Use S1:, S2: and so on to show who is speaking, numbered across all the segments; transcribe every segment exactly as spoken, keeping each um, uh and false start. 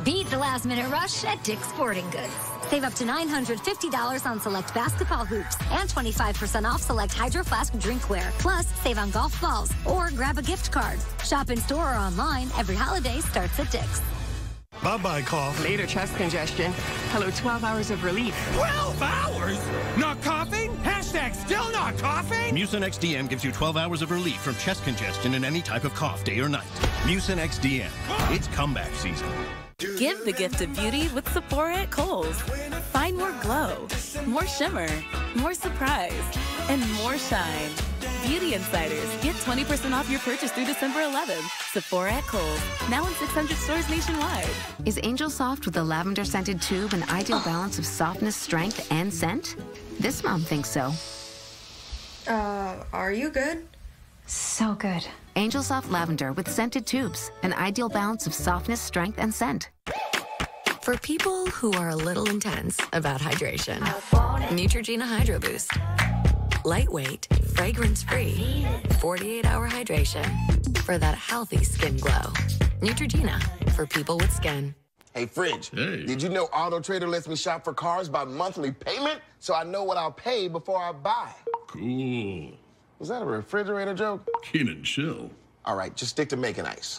S1: Beat the last-minute rush at Dick's Sporting Goods. Save up to nine hundred fifty dollars on select basketball hoops and twenty-five percent off select Hydro Flask drinkware. Plus, save on golf balls or grab a gift card. Shop in store or online. Every holiday starts at Dick's.
S2: Bye-bye cough.
S3: Later chest congestion. Hello, twelve hours of relief.
S4: twelve hours? Not coughing? Hashtag still not coughing?
S5: Mucinex X D M gives you twelve hours of relief from chest congestion and any type of cough, day or night. Mucinex X D M. It's comeback season.
S6: Give the gift of beauty with Sephora at Kohl's. Find more glow, more shimmer, more surprise, and more shine. Beauty Insiders, get twenty percent off your purchase through December eleventh. Sephora at Kohl's, now in six hundred stores nationwide.
S7: Is Angel Soft with a lavender-scented tube an ideal balance of softness, strength, and scent? This mom thinks so.
S8: Uh, are you good?
S7: So good. Angel Soft Lavender with scented tubes, an ideal balance of softness, strength, and scent.
S9: For people who are a little intense about hydration, Neutrogena Hydro Boost. Lightweight, fragrance-free, forty-eight hour hydration for that healthy skin glow. Neutrogena, for people with skin.
S10: Hey, Fridge, hey. Did you know Auto Trader lets me shop for cars by monthly payment so I know what I'll pay before I buy?
S11: Cool.
S10: Was that a refrigerator joke?
S11: Keenan, chill.
S10: All right, just stick to making ice.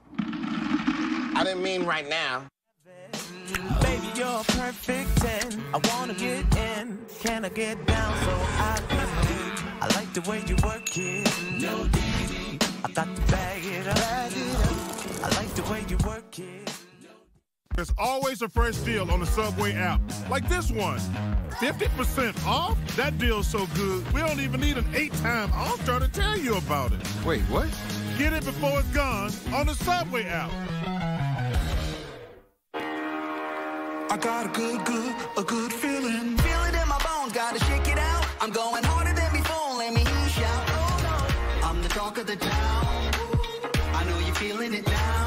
S10: I didn't mean right now.
S12: Baby, you're a perfect ten. I wanna get in. Can I get down so I can win? I like the way you work it. No diggity. I got to bag it up. Bag it up. I like the way you work it.
S13: There's always a fresh deal on the Subway app, like this one. fifty percent off? That deal's so good, we don't even need an eight-time All-Star to tell you about it.
S10: Wait, what?
S13: Get it before it's gone on the Subway app.
S12: I got a good, good, a good feeling. Feel it in my bones, gotta shake it out. I'm going harder than before, let me hear you shout. Oh, no. I'm the talk of the town. I know you're feeling it now.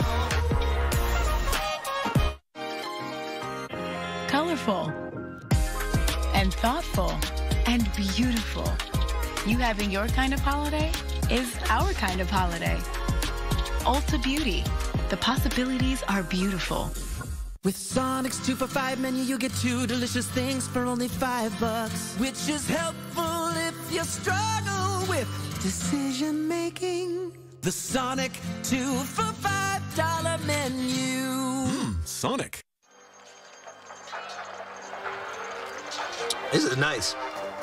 S14: Colorful and thoughtful and beautiful. You having your kind of holiday is our kind of holiday. Ulta Beauty. The possibilities are beautiful.
S12: With Sonic's two for five menu, you get two delicious things for only five bucks, which is helpful if you struggle with decision making. The Sonic two for five dollar menu.
S4: Mmm, Sonic.
S15: This is nice.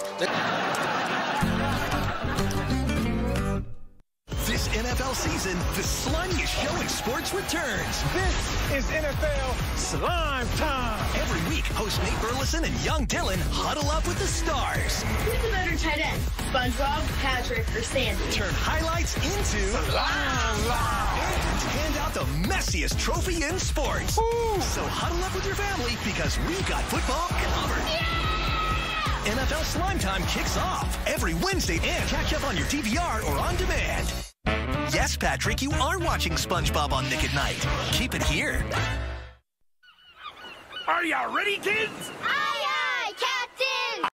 S16: This N F L season, the slimiest show in sports returns.
S4: This is N F L Slime Time.
S16: Every week, host Nate Burleson and young Dylan huddle up with the stars.
S17: Who's the better tight end? SpongeBob, Patrick, or Sandy?
S16: Turn highlights into
S4: Slime
S16: and hand out the messiest trophy in sports.
S4: Ooh.
S16: So huddle up with your family because we've got football covered.
S17: Yeah!
S16: N F L Slime Time kicks off every Wednesday and catch up on your D V R or on demand. Yes, Patrick, you are watching SpongeBob on Nick at Night. Keep it here.
S4: Are you ready, kids?
S17: Ah!